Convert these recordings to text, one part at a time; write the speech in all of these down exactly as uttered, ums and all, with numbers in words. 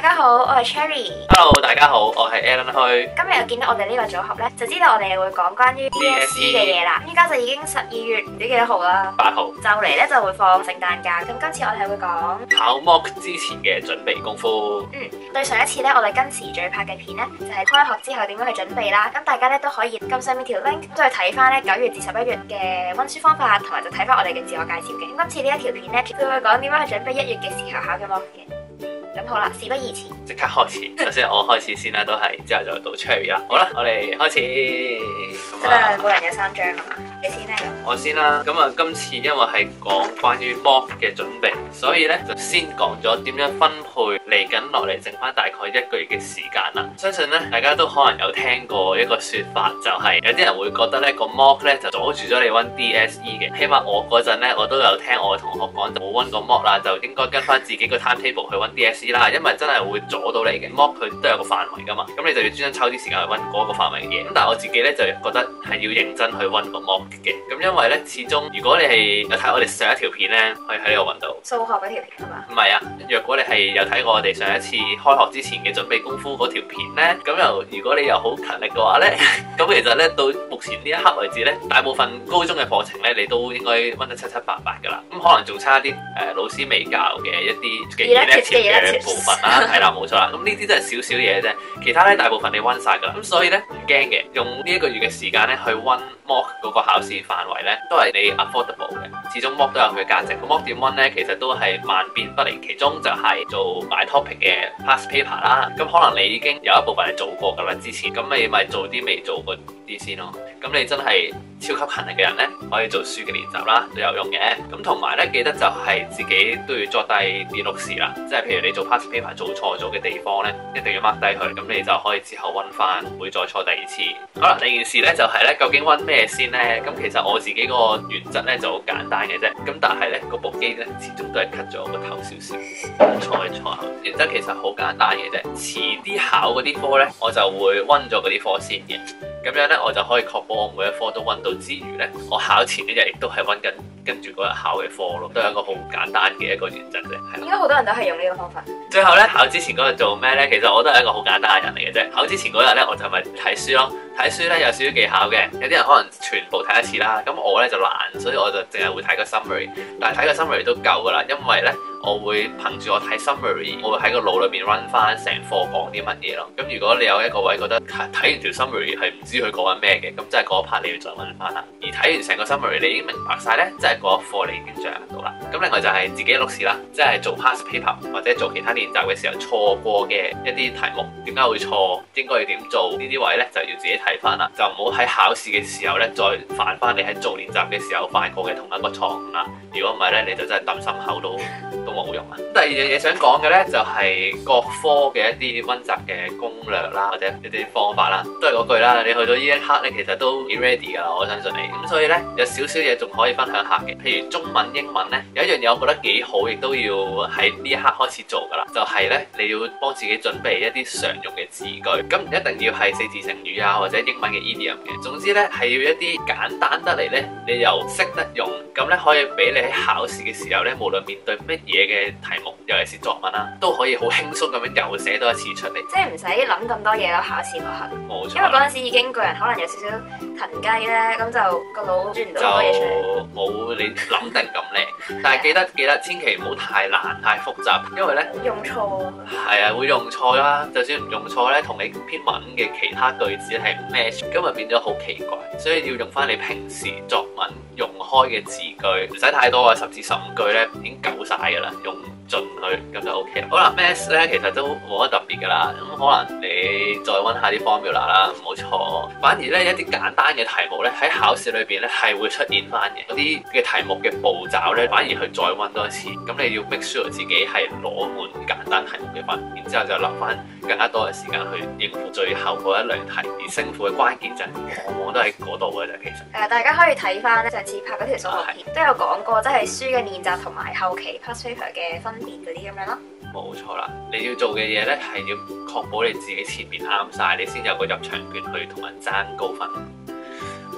家好，我係 Cherry。 Hello， 大家好，我係 Alan 虛。 今日又見到我哋呢個組合咧，就知道我哋會講關於 D S E 嘅嘢啦。依家就已經十二月唔知幾多號啦， 八號就嚟咧就會放聖誕假。咁今次我哋會講考 mock 之前嘅準備功夫。 嗯，對上一次咧，我哋跟時序拍嘅片咧，就係開學之後點樣去準備啦。咁大家咧都可以撳上面條 link，再睇翻咧九月至十一月嘅溫書方法，同埋就睇翻我哋嘅自我介紹嘅。咁今次呢一條片咧，佢會講點樣去準備一月嘅時候考嘅 mock 嘅。咁好啦，事不宜遲， 即刻開始。首先我開始先啦，都係之後就到 Cherry 啦。好啦，我哋開始。咁啊，每人有三張啊嘛，你先咧。 我先啦。咁啊，今次因為係講關於 mock 嘅準備，所以咧就先講咗點樣分配嚟緊落嚟剩翻大概一個月嘅時間啦。相信咧大家都可能有聽過一個説法，就係有啲人會覺得咧個 mock 咧就阻住咗你温 D S E 嘅。起碼我嗰陣咧我都有聽我嘅同學講，就冇温過 mock 啦，就應該跟翻自己個 timetable 去温 D S E 啦，因為真係會阻到你嘅 mock 佢都有個範圍噶嘛，咁你就要專登抽啲時間去温嗰個範圍嘅嘢。咁但係我自己咧就覺得係要認真去温個 mock 嘅，咁因為咧始終如果你係有睇我哋上一條片咧，可以喺呢度温到數學嗰條片係嘛？ 唔係啊，若果你係有睇過我哋上一次開學之前嘅準備功夫嗰條片咧，咁又如果你又好勤力嘅話咧，咁其實咧到目前呢一刻為止咧，大部分高中嘅課程咧你都應該温得七七八八噶啦，咁可能仲差啲誒、呃、老師未教嘅一啲嘅 elective 嘅部分啦，係啦冇錯啦，咁呢啲都係少少嘢啫，其他咧大部分你温晒噶啦，咁所以咧唔驚嘅，用呢一個月嘅時間咧去温 mock 嗰個考試範圍咧，都係你 affordable 嘅，始終 mock 都有佢嘅價值。咁 mock 點温咧，其實都係萬變不離其中，就係做 by topic 嘅 past paper 啦。咁可能你已經有一部分係做過噶啦，之前咁你咪做啲未做過啲先咯。咁你真係超級勤力嘅人咧，可以做書嘅練習啦，都有用嘅。咁同埋咧，記得就係自己都要作低啲錄事啦，即係譬如你做 past paper 做錯咗嘅地方咧，一定要 mark 低佢，咁你就可以之後温翻，唔會再錯第二次。好啦，第二件事咧就係咧，究竟温咩先咧？咁其實我自己個原則咧就好簡單嘅啫。咁但係咧個部機咧始終都係 cut 咗個頭少少，錯一錯。原則其實好簡單嘅啫。遲啲考嗰啲科咧，我就會温咗嗰啲科先嘅。咁樣咧，我就可以確保我每一科都温到之餘咧，我考前一日亦都係温緊跟住嗰日考嘅科咯，都係一個好簡單嘅一個原則啫。係。 應該好多人都係用呢個方法。 最後咧，考之前嗰日做咩咧？其實我都係一個好簡單嘅人嚟嘅啫。考之前嗰日咧，我就咪睇書咯。睇書咧有少少技巧嘅，有啲人可能全部睇一次啦。咁我咧就懶，所以我就淨係會睇個 summary。但係睇個 summary 都夠噶啦，因為咧我會憑住我睇 summary，我會喺個腦裏邊 run 翻成課講啲乜嘢咯。咁如果你有一個位覺得睇完條 summary 係唔知佢講緊咩嘅，咁即係嗰一 part 你要再温翻啦。而睇完成個 summary 你已經明白晒咧，即係嗰一課你已經掌握到啦。咁另外就係自己錄事啦，即係做 past paper 或者做其他練習嘅時候錯過嘅一啲題目，點解會錯，應該要點做呢啲位咧就要自己睇。睇翻啦，就唔好喺考試嘅時候咧，再犯翻你喺做練習嘅時候犯過嘅同一個錯誤啦。如果唔係咧，你就真係揼心口都都冇用啊！第二樣嘢想講嘅咧，就係、是、各科嘅一啲溫習嘅攻略啦，或者一啲方法啦，都係嗰句啦。你去到呢一刻咧，其實都幾 ready 噶啦，我相信你。咁所以咧，有少少嘢仲可以分享下嘅，譬如中文、英文咧，有一樣嘢我覺得幾好，亦都要喺呢一刻開始做噶啦，就係、是、咧你要幫自己準備一啲常用嘅字句，咁唔一定要係四字成語啊，或者英文嘅 idiom 嘅，總之咧係要一啲簡單得嚟咧，你又識得用，咁咧可以俾你喺考試嘅時候咧，無論面對乜嘢嘅題目，尤其是作文啦，都可以好輕鬆咁樣又寫多一次出嚟， 即係唔使諗咁多嘢咯。考試嗰刻， 冇錯， 因為嗰陣時已經個人可能有少少騰雞咧，咁就個腦轉唔到好多嘢出嚟， 就冇你諗定咁靚。但係記得記得，千祈唔好太難太複雜，因為咧用錯係啊會用錯啦。就算唔用錯咧，同你篇文嘅其他句子係唔 match，咁咪變咗好奇怪。所以要用翻你平時作文用開嘅字句，唔使太多啊，十至十五句咧已經夠晒噶啦，用盡佢咁就 OK 啦。好啦 ，Maths 咧其實都冇乜特別噶啦，咁可能你再溫下啲 formula 啦，唔好錯。反而咧一啲簡單嘅題目咧喺考試裏邊咧係會出現翻嘅，嗰啲嘅題目嘅步驟咧反而去再溫多一次。咁你要 make sure 自己係攞滿簡單題目嘅分，然之後就留翻更加多嘅時間去應付最後嗰一兩題。而勝負嘅關鍵就係往往都喺嗰度嘅啫，其實。誒、呃，大家可以睇翻咧上次拍嗰條數學片，啊、都有講過，即係書嘅練習同埋後期 past paper 嘅分別嗰啲咁樣咯。 冇錯啦，你要做嘅嘢咧係要確保你自己前面啱晒，你先有個入場券去同人爭高分。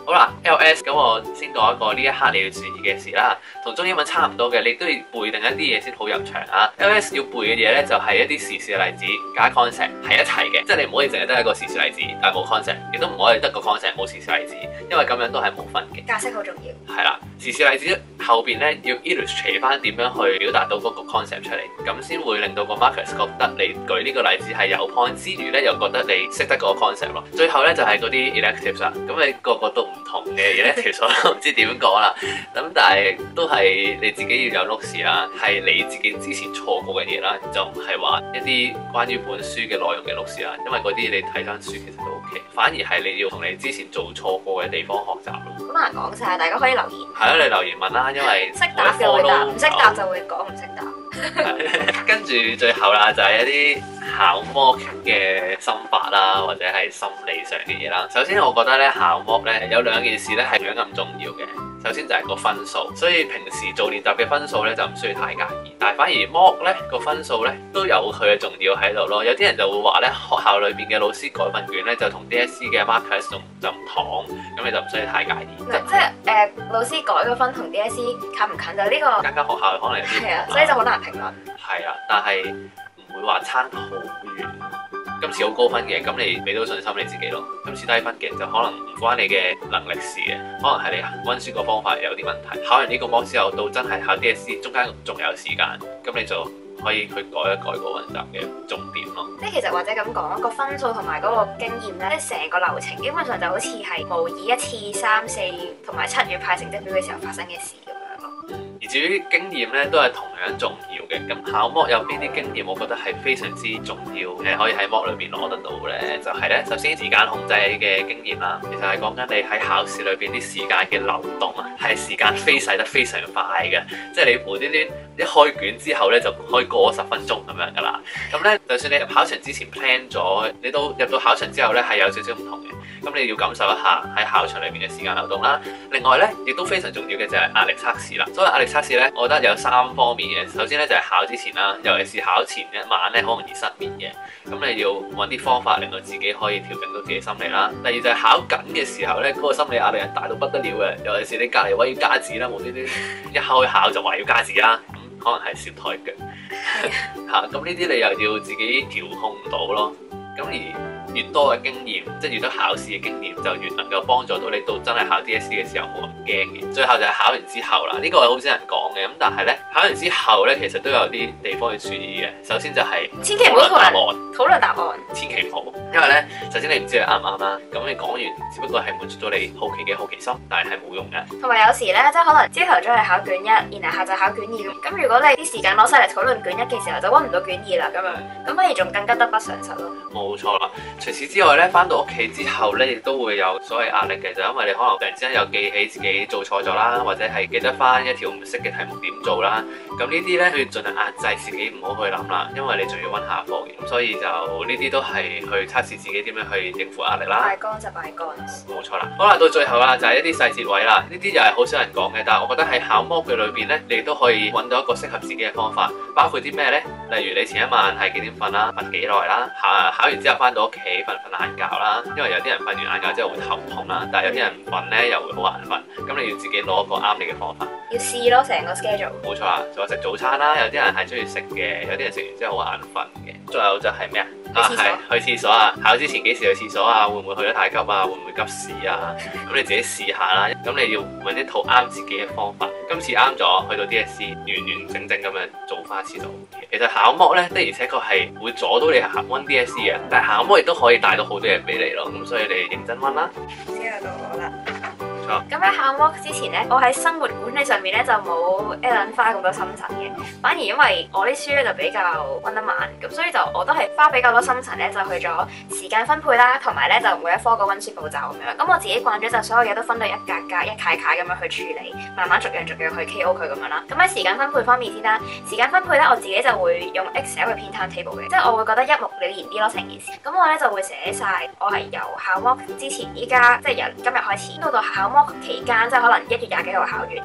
好啦 ，L S 咁我先講一個呢一刻你要注意嘅事啦，同中英文差唔多嘅，你都要背定一啲嘢先好入場啊。L S 要背嘅嘢咧就係、是、一啲時事嘅例子加 concept 係一齊嘅，即係你唔可以淨係得一個時事例子但係冇 concept， 亦都唔可以得個 concept 冇時事例子，因為咁樣都係冇分嘅。 解釋好重要。 係啦，時事例子後邊咧要 illustrate 翻點樣去表達到嗰個 concept 出嚟，咁先會令到個 markers 覺得你舉呢個例子係有 point 之餘咧，又覺得你識得嗰個 concept 咯。最後咧就係嗰啲 electives 啦，咁你個個都唔同嘅 electives 我都唔知點講啦。咁但係都係你自己要有 notes 啦，係你自己之前錯過嘅嘢啦，就唔係話一啲關於本書嘅內容嘅 notes 啦，因為嗰啲你睇翻書其實都 OK， 反而係你要同你之前做錯過嘅地方學習咯。 好難講晒，大家可以留言。 係啊，你留言問啦，因為識答嘅會答，唔識答就會講唔識答。 跟住最後啦，就係、是、一啲考 mock 嘅心法啦，或者係心理上嘅嘢啦。首先，我覺得咧考 mock 咧有兩件事咧係樣咁重要嘅。首先就係個分數，所以平時做練習嘅分數咧就唔需要太介意。但係反而 mock 咧個分數咧都有佢嘅重要喺度咯。有啲人就會話咧，學校裏邊嘅老師改份卷咧就同 D S C 嘅 markers 就唔同，咁你就唔需要太介意。 即係誒、呃、老師改個分同 D S C 近唔近就呢、呢個間間學校可能有啲係啊，所以就好難評論。 係啊，但係唔會話差好遠。今次好高分嘅，咁你俾到信心你自己咯。今次低分嘅就可能唔關你嘅能力事嘅，可能係你溫書個方法有啲問題。考完呢個 mock 之後，到真係考 D S C 中間仲有時間，咁你就可以去改一改個溫習嘅重點咯。 即係其實或者咁講，個分數同埋嗰個經驗咧，即係成個流程基本上就好似係模擬一次三四同埋七月派成績表嘅時候發生嘅事咁樣咯。 而至於經驗咧，都係同樣重要嘅。咁考 mock 有邊啲經驗，我覺得係非常之重要嘅，可以喺 mock 裏邊攞得到咧，就係咧，首先時間控制嘅經驗啦。其實係講緊你喺考試裏邊啲時間嘅流動啊，係時間飛逝得非常快嘅，即係你無端端一開卷之後咧，就可以過十分鐘咁樣噶啦。咁咧，就算你入考場之前 plan 咗，你都入到考場之後咧，係有少少唔同嘅。咁你要感受一下喺考場裏邊嘅時間流動啦。另外咧，亦都非常重要嘅就係壓力測試啦。所謂壓力測試咧，我覺得有三方面嘅。首先咧就係考之前啦，尤其是考前一晚咧，好容易失眠嘅。咁你要揾啲方法令到自己可以調整到自己心理啦。第二就係考緊嘅時候咧，嗰個心理壓力係大到不得了嘅。尤其是你隔離位要加字啦，無端端一開考就話要加字啦，咁可能係攝台腳嚇。咁呢啲你又要自己調控到咯。咁而越多嘅經驗，即係越多考試嘅經驗，就越能夠幫助到你到真係考 D S C 嘅時候冇咁驚嘅。最後就係考完之後啦，呢、這個係好少人講嘅。咁但係咧，考完之後咧，其實都有啲地方要注意嘅。首先就係千祈唔好同人討論答案， 千祈唔好，因為咧，首先你唔知你啱唔啱啦。咁你講完，只不過係滿足咗你好奇嘅好奇心，但係係冇用嘅。 同埋有，有時咧，即係可能朝頭早係考卷一，然後下晝考卷二咁。咁如果你啲時間攞晒嚟討論卷一嘅時候，就溫唔到卷二啦，咁樣咁反而仲更加得不償失咯。冇錯啦。除此之外咧，翻到屋企之後咧，亦都會有所謂壓力嘅，就因為你可能突然之間又記起自己做錯咗啦，或者係記得翻一條唔識嘅題目點做啦。咁呢啲咧，要盡量壓制自己唔好去諗啦，因為你仲要溫下課嘅。咁所以就呢啲都係去測試自己點樣去應付壓力啦。 敗乾就敗乾。冇錯啦。好啦，到最後啦，就係一啲細節位啦。呢啲又係好少人講嘅，但係我覺得喺考 mock 嘅裏邊咧，你都可以揾到一個適合自己嘅方法。包括啲咩咧？例如你前一晚係幾點瞓啦，瞓幾耐啦，考考完之後翻到屋企瞓唔瞓晏覺啦，因為有啲人瞓完晏覺之後會頭痛啦，但係有啲人唔瞓咧又會好眼瞓，咁你要自己攞一個啱你嘅方法。 要試咯，成個 schedule。 冇錯啦，仲有食早餐啦，有啲人係中意食嘅，有啲人食完之後好眼瞓嘅。仲有就係咩啊？啊係去廁所啊！考之前幾時去廁所啊？會唔會去得太急啊？會唔會急屎啊？咁你自己試下啦。咁你要揾一套啱自己嘅方法。今次啱咗，去到 D S C 完完整整咁樣做翻一次就 OK。其實考 mock 咧的而且確係會阻到你行溫 D S C 嘅，但係考 mock 亦都可以帶到好多嘢俾你咯。咁所以你認真溫啦。 之後到我啦。咁喺考 mock 之前咧，我喺生活管理上面咧就冇 Ellen 花咁多心神嘅，反而因為我啲書咧就比較溫得慢，咁所以就我都係花比較多心神咧，就去咗時間分配啦，同埋咧就每一科個溫書步驟咁樣。咁我自己慣咗就所有嘢都分到一格格、一楷楷咁樣去處理，慢慢逐樣逐樣去 K O 佢咁樣啦。咁喺時間分配方面先啦，時間分配咧我自己就會用 Excel 去編 timetable 嘅，即係我會覺得一目了然啲咯成件事。咁我咧就會寫晒我係由考 mock 之前依家即係由今日開始到到考 mock期間，即係可能一月廿幾號考完咁樣，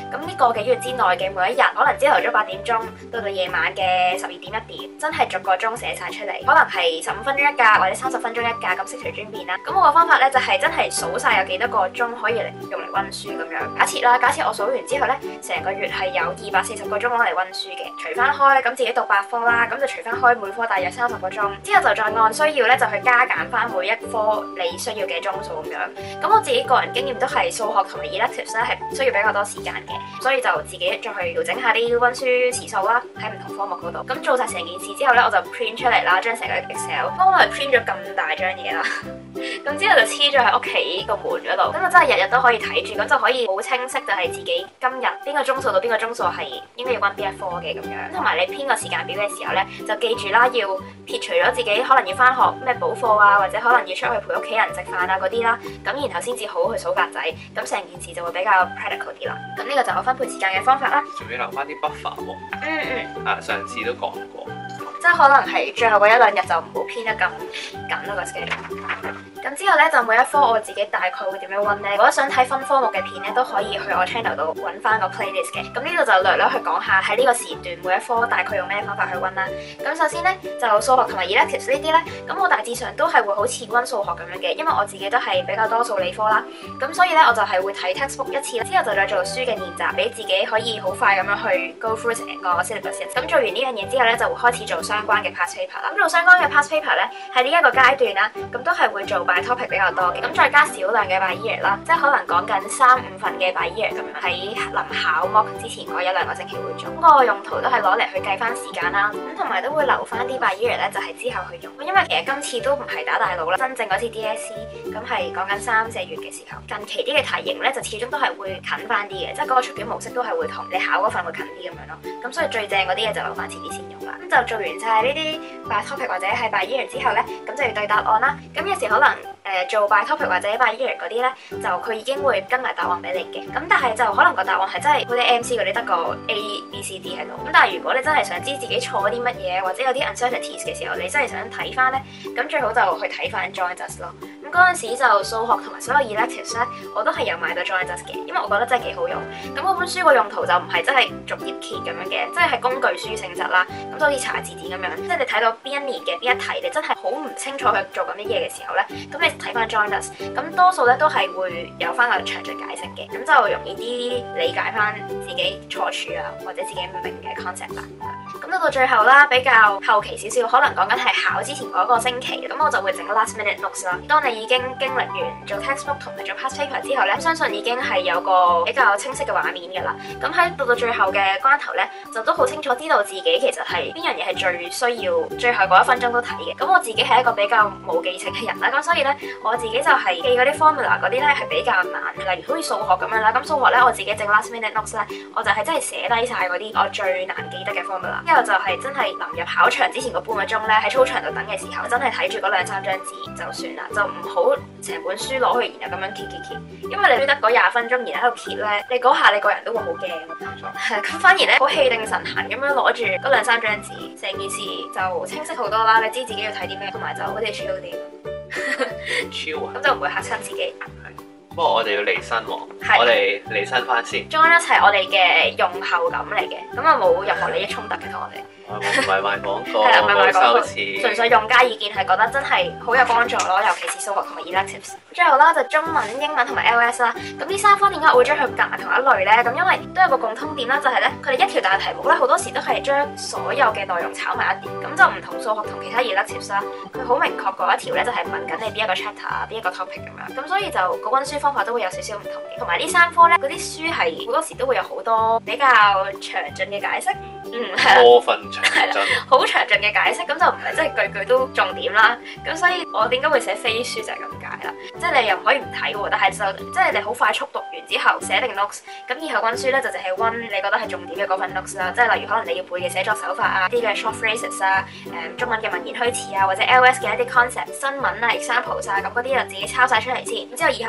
咁呢個幾月之內嘅每一日，可能朝頭早八點鐘到到夜晚嘅十二點一點，真係逐個鐘寫晒出嚟，可能係十五分鐘一格或者三十分鐘一格咁悉隨尊便啦。咁我個方法咧就係、是、真係數晒有幾多個鐘可以嚟用嚟温書咁樣。假設啦，假設我數完之後咧，成個月係有二百四十個鐘攞嚟温書嘅，除翻開咁自己讀八科啦，咁就除翻開每科大約三十個鐘，之後就再按需要咧就去加減翻每一科你需要嘅鐘數咁樣。咁我自己個人經驗都係數學同埋 electives 咧係需要比較多時間嘅，所以就自己再去調整下啲温書時數啦，喺唔同科目嗰度。咁做晒成件事之後咧，我就 print 出嚟啦，將成個 Excel， 幫我係 print 咗咁大張嘢啦。咁之後就黐咗喺屋企個門嗰度，咁就真係日日都可以睇住，咁就可以好清晰就係自己今日邊個鐘數到邊個鐘數係應該要温邊一科嘅咁樣。同埋你編個時間表嘅時候咧，就記住啦，要撇除咗自己可能要翻學咩補課啊，或者可能要出去陪屋企人食飯啊嗰啲啦，咁然後先至好去數格仔，咁成件事就會比較 practical 啲啦。咁呢個就係我分配時間嘅方法啦。 仲要留翻啲 buffer 喎。 嗯嗯。 啊，上次都講過。 即係可能係最後嗰一兩日就唔好編得咁緊咯個 schedule。咁之後咧就每一科我自己大概會點樣温咧。如果想睇分科目嘅片咧，都可以去我 channel 度揾翻個 playlist 嘅。咁呢度就略略去講下喺呢個時段每一科大概用咩方法去温啦。咁首先咧就數學同埋 electives 呢啲咧，咁我大致上都係會好似温數學咁樣嘅，因為我自己都係比較多數理科啦。咁所以咧我就係會睇 textbook 一次，之後就再做書嘅練習，俾自己可以好快咁樣去 go through 成個 syllabus。咁做完呢樣嘢之後咧，就會開始做相關嘅 past paper 啦。咁做相關嘅 past paper 咧，喺呢一個階段啦，咁都係會做 by topic 比較多嘅。咁再加少量嘅 by year 啦，即係可能講緊三五份嘅 by year 咁樣，喺臨考 mock 之前嗰一兩個星期會做。咁個用途都係攞嚟去計翻時間啦，咁同埋都會留翻啲 by year 咧，就係之後去用。因為其實今次都唔係打大佬啦，真正嗰次 D S C 咁係講緊三四月嘅時候，近期啲嘅題型咧就始終都係會近翻啲嘅，即係嗰個出卷模式都係會同你考嗰份會近啲咁樣咯。咁所以最正嗰啲嘢就留翻遲啲先用啦。咁就做完晒呢啲 by topic 或者係 by year 之後咧，咁就要對答案啦。咁有時可能誒、呃、做 by topic 或者 by year 嗰啲咧，就佢已經會跟埋答案俾你嘅。咁但係就可能個答案係真係好似 M C 嗰啲得個 A B C D 喺度。咁但係如果你真係想知自己錯啲乜嘢，或者有啲 uncertainties 嘅時候，你真係想睇翻咧，咁最好就去睇翻 Join Us 咯。咁嗰陣時就數學同埋所有 electives 咧，我都係有買到 Join Us 嘅，因為我覺得真係幾好用。咁嗰本書個用途就唔係真係逐頁揭咁樣嘅，即係係工具書性質啦。咁就好似查字典咁樣，即係你睇到邊一年嘅邊一題，你真係好唔清楚佢做緊啲嘢嘅時候咧，咁你睇翻 Join Us， 咁多數咧都係會有翻個詳盡解釋嘅，咁就容易啲理解翻自己錯處啊，或者自己唔明嘅 concept 啦。咁到到最後啦，比較後期少少，可能講緊係考之前嗰個星期，咁我就會整 last minute notes 啦。當你已經經歷完做 textbook 同埋做 past paper 之後咧，相信已經係有個比較清晰嘅畫面㗎啦。咁喺到到最後嘅關頭咧，就都好清楚知道自己其實係邊樣嘢係最需要最後嗰一分鐘都睇嘅。咁我自己係一個比較冇記性嘅人啦，咁所以咧我自己就係記嗰啲 formula 嗰啲咧係比較難，例如好似數學咁樣啦。咁數學咧我自己整 last minute notes 咧，我就係真係寫低晒嗰啲我最難記得嘅 formula。之後就係真係臨入考場之前嗰半個鐘咧，喺操場度等嘅時候，真係睇住嗰兩三張紙就算啦，就唔好成本書攞去然後咁樣揭揭揭，因為你得嗰廿分鐘然後喺度揭咧，你嗰下你個人都會好驚。係咁，反而咧好氣定神閒咁樣攞住嗰兩三張紙，成件事就清晰好多啦。你知自己要睇啲咩，同埋就好似 chill 啲。 超啊！ 咁就唔會嚇親自己。 不過我哋要離身喎，我哋離身翻先。Join Us係我哋嘅用後感嚟嘅，咁啊冇任何利益衝突嘅同我哋。 唔係賣廣告，冇收錢， 純粹用家意見係覺得真係好有幫助咯，尤其是數學同埋 electives。最後啦就中文、英文同埋 L S 啦，咁呢三科點解我會將佢夾埋同一類咧？咁因為都有個共通點啦，就係咧佢哋一條大題目咧好多時都係將所有嘅內容炒埋一碟，咁就唔同數學同其他 electives 啦。佢好明確嗰一條咧就係問緊你邊一個 chapter、邊一個 topic 咁樣，咁所以就個温書方法都會有少少唔同嘅。同埋呢三科咧嗰啲書係好多時都會有好多比較詳盡嘅解釋。嗯，係啦， 過分詳盡， 好詳盡嘅解釋，咁就唔係真係句句都重點啦。咁所以我點解會寫飛書就係咁解啦。即係你又唔可以唔睇喎，但係就即係你好快速讀完之後寫定 notes，咁以後温書咧就淨係温你覺得係重點嘅嗰份 notes 啦。即係例如可能你要背嘅寫作手法啊，啲嘅 short phrases 啊，誒中文嘅文言虛詞啊，或者 L S 嘅一啲 concept、新聞啊、examples 啊，咁嗰啲就自己抄晒出嚟先。咁之後以後咧就温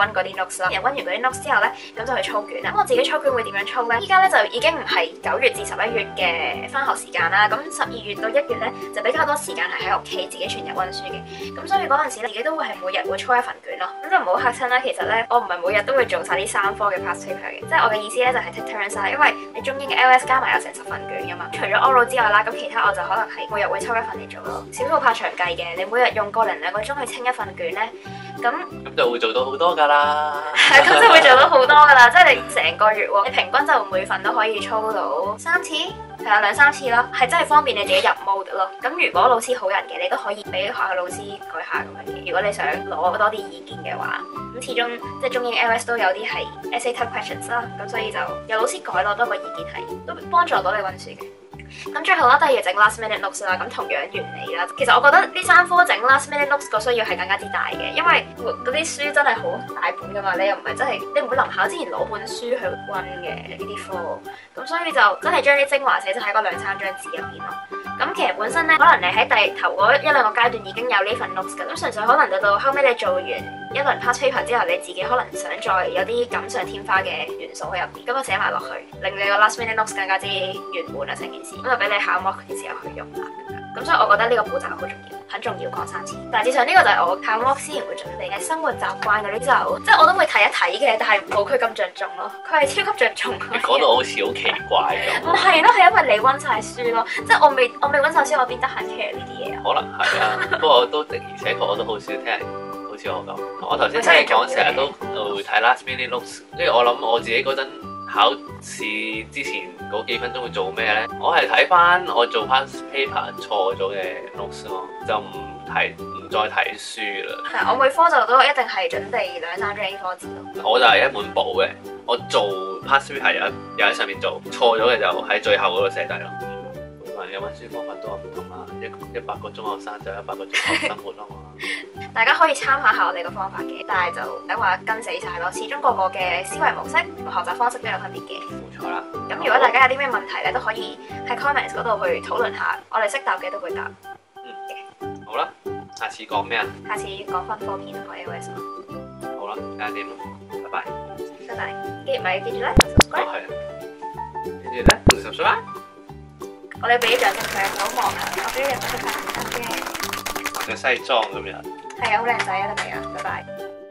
温嗰啲 notes 啦。温完嗰啲 notes 之後咧，咁就去操卷啦。咁我自己操卷會點樣操咧？依家咧就已經唔係九月至十一月嘅返學時間啦。咁十二月到一月咧就比較多時間係喺屋企自己全日温書嘅。咁所以嗰陣時咧自己都會係每日會操一份卷咯。咁就唔好嚇親啦。其實咧我唔係每日都會做晒呢三科嘅 past paper 嘅，即係我嘅意思咧就係 take turns 啦。因為你中英嘅 L S 加埋有成十份卷㗎嘛。除咗 oral 之外啦，咁其他我就可能係每日會抽一份嚟做咯。少數怕長計嘅，你每日用個零兩個鐘去清一份卷咧，咁咁就會做到好多㗎啦。 係咁就會做到好多㗎啦，即係你成個月喎，你平均就每份都可以操到三次，係啊兩三次咯，係真係方便你自己入 mode 咯。咁如果老師好人嘅，你都可以俾學校老師改下咁樣嘅。如果你想攞多啲意見嘅話，咁始終即係中英 L S 都有啲係 essay type questions 啦，咁所以就有老師改攞多個意見係都幫助到你溫書嘅。咁最後啦，都係要整 last minute notes 啦。咁同樣原理啦，其實我覺得呢三科整 last minute notes 個需要係更加之大嘅，因為嗰啲書真係好大本噶嘛，你又唔係真係你唔會臨考之前攞本書去溫嘅呢啲科，咁所以就真係將啲精華寫咗喺嗰兩三張紙入邊咯。咁其實本身咧，可能你喺第頭嗰一兩個階段已經有呢份 notes 㗎，咁純粹可能到到後尾你做完一輪 past paper 之後，你自己可能想再有啲錦上添花嘅元素喺入邊，咁就寫埋落去，令你個 last minute notes 更加之圓滿啊成件事，咁就俾你考 mock 嘅時候去用啦。咁所以我覺得呢個步驟好重要，很重要，講三次。大致上呢個就係我考 mock 之前會準備嘅生活習慣嗰啲就，即係我都會睇一睇嘅，但係冇佢咁着重咯。佢係超級着重。 你講到好似好奇怪咁。 唔係咯，係因為你溫晒書咯，即係我未我未溫晒書，我邊得閒 care 呢啲嘢啊？ 可能係啊，不過都的而且確我都好少聽人好似我咁。我頭先聽你講成日都會睇 last minute notes，跟住我諗我自己嗰陣考試之前嗰幾分鐘會做咩咧？我係睇翻我做 past paper 錯咗嘅 notes 咯，就唔睇唔再睇書啦。 係，我每科就都一定係準備兩三張 A 四紙咯。 我就係一本簿嘅，我做 past paper 有有喺上面做，錯咗嘅就喺最後嗰度寫低咯。每個人嘅温書方法都係唔同啦，一一百個中學生就一百個中學生活啊嘛。 大家可以參考下我哋個方法嘅，但係就唔使話跟死晒咯。始終個個嘅思維模式同學習方式都有分別嘅。 冇錯啦。咁如果大家有啲咩問題咧，都可以喺 comments 嗰度去討論下，我哋識答嘅都會答。 嗯嘅。好啦，下次講咩啊？ 下次講分科片同 L S 咯。 好啦，睇下點啦，拜拜。 拜拜。記唔係記住咧 subscribe。係啊。跟住咧 subscribe。 我哋俾掌聲佢，好忙啊！我俾日日都拍緊嘅。 着西裝咁樣。 係啊，好靚仔啊，得未啊？拜拜。